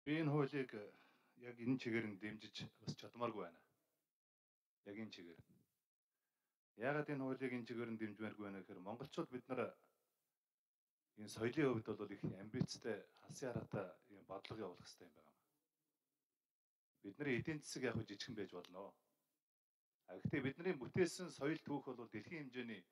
Би энэ хуулийг яг энэ чигээр нь дэмжиж бас чадмааргүй байна. Яг энэ чигээр. Яагаад энэ хуулийг энэ чигээр нь дэмжмээргүй байна гэхээр монголчууд бид нар энэ соёлын хувьд бол их амбицтай, алсын хараатай юм бодлого явуулах хэрэгтэй юм байна. Бидний эдийн засаг яг жижигхэн байж болно. Гэхдээ бидний бүтээсэн соёл түүх бол дэлхийн хэмжээний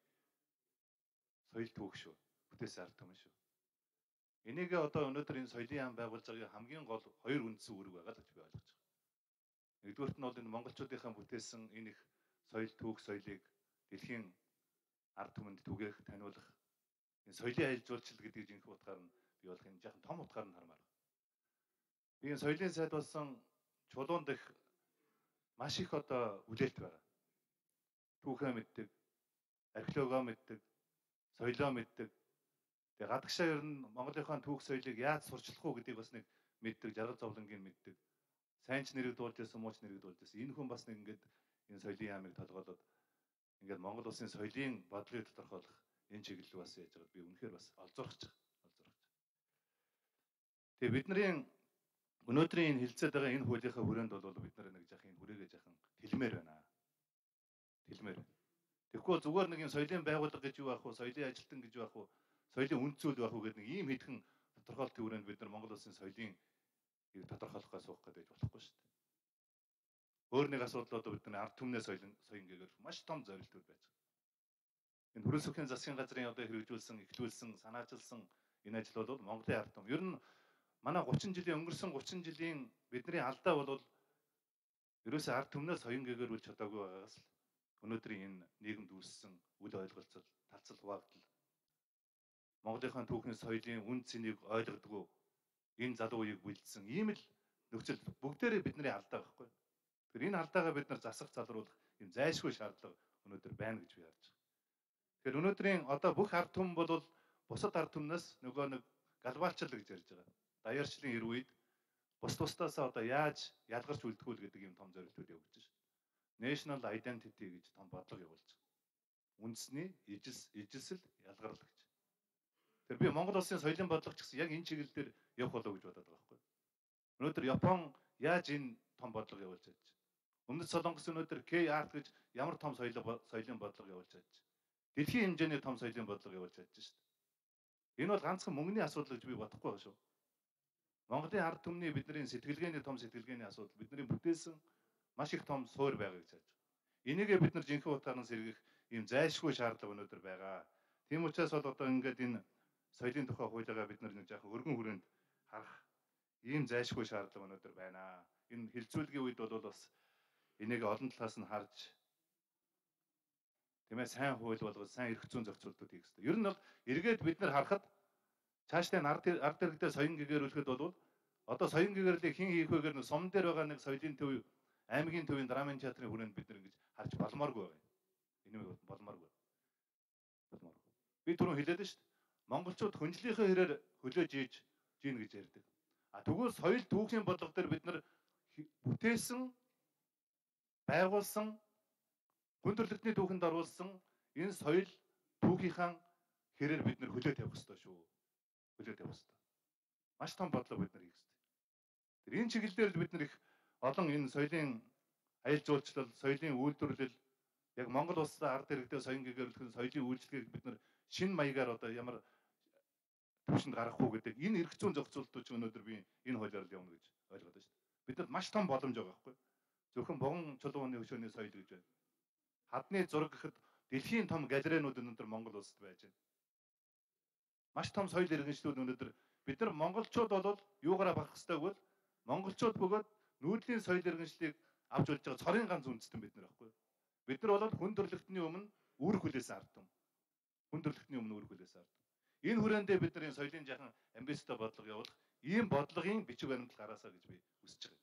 соёл түүх шүү. Бүтээсэн ард түмэн шүү. Энийг одоо өнөөдөр энэ соёлын яам байгуулж байгаа хамгийн гол хоёр үндсэн үүрэг байгаа л гэж би ойлгож байгаа. Нэгдүгürt нь бол энэ монголчуудынхаа бүтээсэн энэ их соёл түүх соёлыг дэлхийн ард түмэнд түгээх, таниулах энэ соёлын аялал жуулчлал гэдэг жинхэнэ утгаар нь би болох энэ жаахан том утгаар нь хармаар. Би энэ соёлын сайд болсон чулуунд их маш их одоо хүлээлт байгаа. Түүхээ мэддэг, археологоо мэддэг, соёлоо мэддэг. Тэгээ гадагшаа ер нь Монголынхаа түүх соёлыг яаж сурчлах уу гэдгийг бас нэг мэддэг, жаргал зовлонгийн мэддэг. Сайн ч нэрийг дуулж байсан, муу ч нэрийг дуулж байсан. Энэ хүн бас нэг ингээд энэ соёлын яамыг толгойлоод ингээд Монгол улсын соёлын бодлогыг тодорхойлох энэ чиглэл бас яаж байгаад би үнэхээр бас олзуурч байгаа. Тэгээ бидний өнөөдрийн энэ хилцээд байгаа энэ хуулийнхаа хүрээнд бол бид нар нэг жаахан энэ хүрээгээ жаахан тэлмээр байна. Тэлмээр. Тэгэхгүй бол зүгээр нэг юм соёлын байгууллага гэж юу ах вэ? Соёлын ажилтан гэж юу ах вэ? Соёлын үнд зүйл байх уу гэдэг нэг ийм хэдхэн тодорхойлолтын хүрээнд бид нар Монгол улсын соёлын тодорхойлохоо суух гэдэг болохгүй шүү дээ. Өөр нэг асуудал одоо бидний ард түмнээ соёлын гэгээр маш том зорилтууд байж байгаа. Энэ хүрээс өхөн засгийн газрын одоо хэрэгжүүлсэн, эхлүүлсэн, санаачилсан энэ ажил бол Монголын ард түм. Ер нь манай 30 жилийн өнгөрсөн 30 жилийн бидний алдаа бол ерөөсөө ард түмнээ соён гэгээр үл чадаагүй байгаас л өнөөдрийн энэ нийгэмд үүссэн үл ойлголцол, талцал хуваагдал Монголынхаа түүхний соёлын үн цэнийг ойлгодгоо энэ залуу үеийг бэлдсэн ийм л нөхцөл бүгдээрээ бидний алдаа байхгүй. Тэгэхээр энэ алдаагаа бид нар засах залруулах юм зайлшгүй шаардлага өнөөдөр байна гэж би харж байгаа. Тэгэхээр өнөөдрийн одоо бүх ард түмэн бол бусад ард түмнээс нөгөө нэг глобалчлал гэж ярьж байгаа. Даяарчлалын эр үед бусдаасаа одоо яаж ялгарч үлдэх үү гэдэг юм том зорилтууд явуулж байна шүү. National identity гэж том бодлого явуулж байгаа. Үндэсний ижилсэл ялгарлал гэж. Тэр би Монгол улсын соёлын бодлого ч гэсэн яг энэ чиглэлээр явах болов гэж бодоод байгаа байхгүй. Өнөөдөр Япон яаж энэ том бодлого явуулж чадж байна? Өмнөд Солонгос өнөөдөр K-art гэж ямар том соёлын бодлого явуулж чадж байна? Дэлхийн хэмжээний том соёлын бодлого явуулж чадж шүү дээ. Энэ бол ганцхан мөнгөний асуудал гэж би бодохгүй байгаа шүү. Монголын ард түмний бидний сэтгэлгээний том сэтгэлгээний асуудал, бидний бүтээсэн маш их том суур байгаа гэж харж байна. Энийгээ бид нар жинхэнэ утгаар нь сэргэх ийм зайлшгүй шаардлага өнөөдөр байгаа. Тийм учраас бол одоо ингээд энэ соёлын тухай хуулигаа бид нар нэг жаахан өргөн хүрээнд харах ийм зайлшгүй шаардлага өнөөдөр байна. Энэ хилцүүлгийн үед бол бас энийг олон талаас нь харж тийм ээ сайн хууль болгож сайн эрх зүйн зохицуултууд хийх хэрэгтэй. Ер нь бол эргээд бид нар харахад цаашдаа ард иргэдэд соён гэгэрүүлэхэд бол одоо соён гэгэрлийг хэн хийх вэ гэхээр сум дээр байгаа нэг соёлын төв аймгийн төвийн драмын театрын хүрээнд бид нар ингэж харж боломооргүй байна. Энэ нь боломооргүй. Би түрүүн хэлээд шүү дээ. Монголчууд хүндлийнхээ хэрээр хөлөөж ийж гин гэж ярьдаг. Тэгвэл соёл түүхийн бодлого дээр бид нар бүтээсэн, байгуулсан, хүн төрөлхтний түүхэнд оруулсан энэ соёл түүхийнхаа хэрээр бид нар хөлөө тавих ёстой шүү. Хөлөө тавих ёстой. Маш том бодлого бид нар хийх ёстой. Тэр энэ чиглэлээр л бид нар их олон энэ соёлын аялал жуулчлал, соёлын үйлдвэрлэл яг Монгол улсаа ард иргэдэд соён гэгэрүүлэх соёлын үйлчлэгийг бид нар шинэ маягаар одоо ямар төвшөнд гаргах уу гэдэг энэ эрх зүйн зохицуултууд ч өнөөдөр би энэ хуулиар л явна гэж ойлгоод байна шүү дээ. Бидэд маш том боломж байгаа байхгүй. Зөвхөн богон чулууны хөшөөний соёл гэж байна. Хадны зураг гэхэд дэлхийн том галерейнууд өнөөдөр Монгол улсад байж байна. Маш том соёл иргэншлүүд өнөөдөр бид нар монголчууд бол юугаараа багах ёстой гэвэл монголчууд бөгөөд нүүдлийн соёл иргэншлийг авч болж байгаа цорын ганц үндэстэн бид нар байхгүй. Бид нар бол хүн төрөлхтний өмнө үр хүлээсэн ард түмэн. Хүн төрөлхтний өмнө үр хүлээсэн ард түмэн. Энэ хүрээндээ бид нар соёлын жаахан амбицтай бодлого явуулах ийм бодлогын бичиг баримтлал гаргаасаа гэж би хүсэж байгаа.